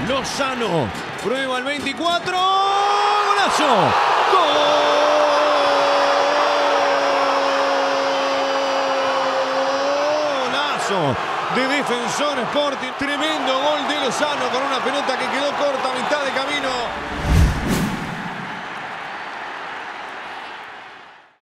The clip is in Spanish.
Lozano prueba el 24. ¡Golazo! ¡Golazo! De Defensor Sporting. Tremendo gol de Lozano con una pelota que quedó